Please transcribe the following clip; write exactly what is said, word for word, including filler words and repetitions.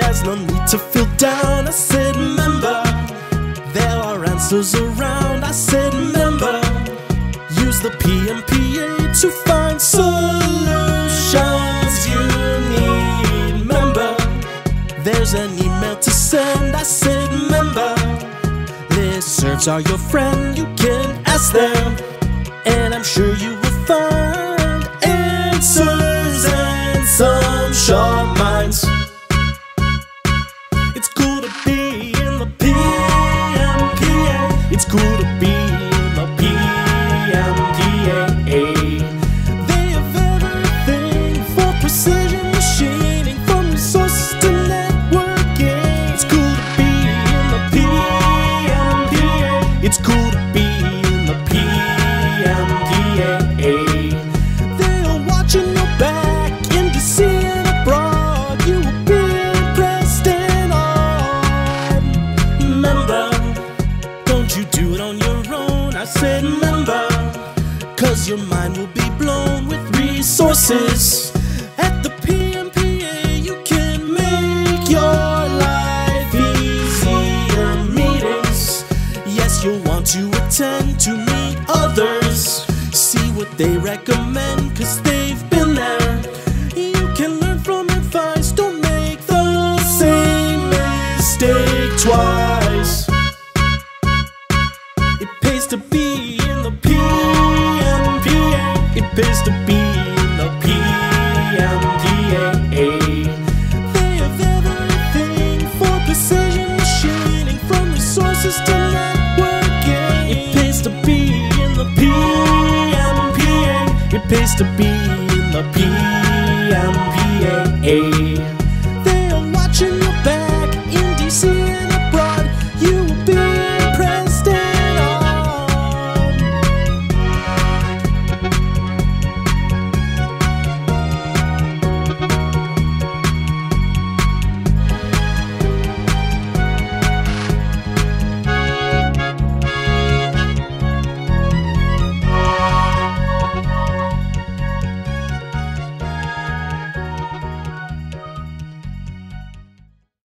guys, no need to feel down. I said remember, there are answers around. I said remember, use the P M P A to find solutions you need. Remember, there's an email to send. I said remember, listservs are your friend. You can ask them, and I'm sure you will find answers and some sharp minds. It's cool to be in the P M P A. It's cool to be in the P M P A. They have everything for precision machining, from resources to networking. It's cool to be in the P M P A. It's cool to be in the P M P A. They are watching your back in D C and abroad. You will be impressed and awed. Remember, don't you do it on your own. I said remember, cause your mind will be blown with resources. At the P M P A you can make your life easier. Meetings, yes, you'll want to attend to meet others. See what they recommend, cause they've been there. You can learn from advice. Don't make the same mistake twice. It pays to be in the P M P A. It pays to be in the P M P A. They have everything for precision machining, from resources to networking. It pays to be in the P M P A. It pays to be in the P M P A.